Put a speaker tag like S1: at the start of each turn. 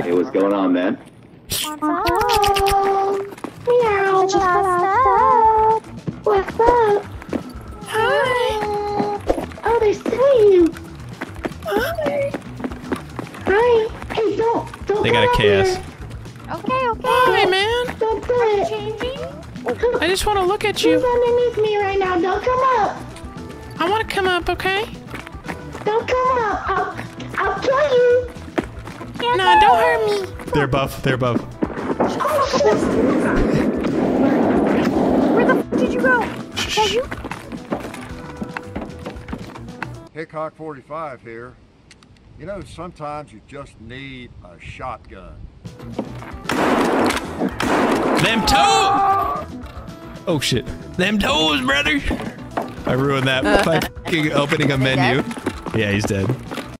S1: Hey, what's going on, man?
S2: What's up? Meow, just up. What's up? Hi. Oh, they see you. Hi. Hi. Hey, don't.
S3: They got a KS.
S2: Okay.
S4: Hi, man.
S2: Don't do it. Changing?
S4: I just want to look at you.
S2: Who's underneath me right now? Don't come up.
S4: I want to come up, okay?
S2: Don't come up. I'll kill you.
S4: No, don't hurt me.
S3: They're above. They're above.
S2: Where the f did you go? Is that you?
S5: Hickok 45 here. You know, sometimes you just need a shotgun.
S3: Them toes! Oh shit. Them toes, brother! I ruined that by fucking opening a menu. Yeah, he's dead.